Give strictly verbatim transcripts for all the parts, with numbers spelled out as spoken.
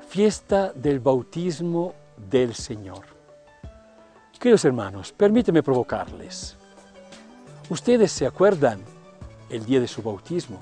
fiesta del bautismo del Señor. Queridos hermanos, permíteme provocarles. ¿Ustedes se acuerdan el día de su bautismo?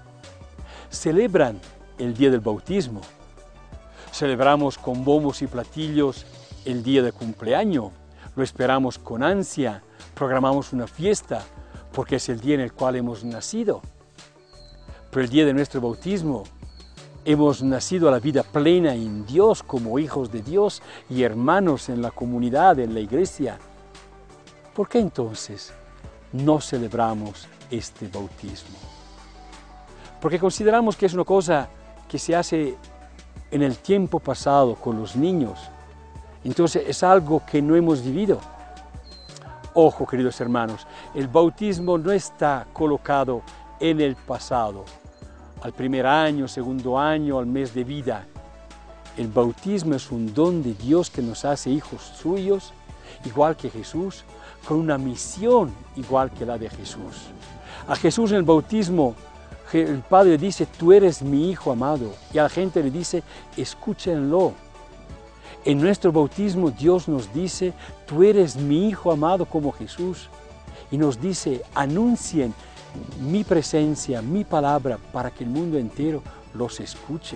¿Celebran el día del bautismo? ¿Celebramos con bombos y platillos el día de cumpleaños? ¿Lo esperamos con ansia? ¿Programamos una fiesta porque es el día en el cual hemos nacido? Pero el día de nuestro bautismo hemos nacido a la vida plena en Dios como hijos de Dios y hermanos en la comunidad, en la iglesia. ¿Por qué entonces no celebramos este bautismo? Porque consideramos que es una cosa que se hace en el tiempo pasado con los niños. Entonces es algo que no hemos vivido. Ojo, queridos hermanos, el bautismo no está colocado en el pasado, al primer año, segundo año, al mes de vida. El bautismo es un don de Dios que nos hace hijos suyos, igual que Jesús, con una misión igual que la de Jesús. A Jesús en el bautismo, el Padre dice, tú eres mi Hijo amado, y a la gente le dice, escúchenlo. En nuestro bautismo Dios nos dice, tú eres mi Hijo amado como Jesús, y nos dice, anuncien mi presencia, mi palabra, para que el mundo entero los escuche.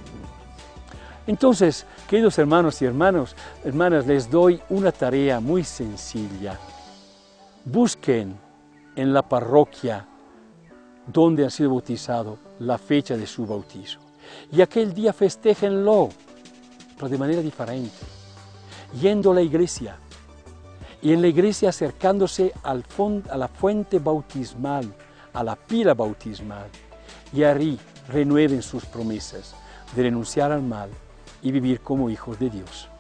Entonces, queridos hermanos y hermanos, hermanas, les doy una tarea muy sencilla. Busquen en la parroquia donde han sido bautizados la fecha de su bautizo. Y aquel día festéjenlo, pero de manera diferente, yendo a la iglesia. Y en la iglesia acercándose al a la fuente bautismal, a la pila bautismal. Y ahí renueven sus promesas de renunciar al mal y vivir como hijos de Dios.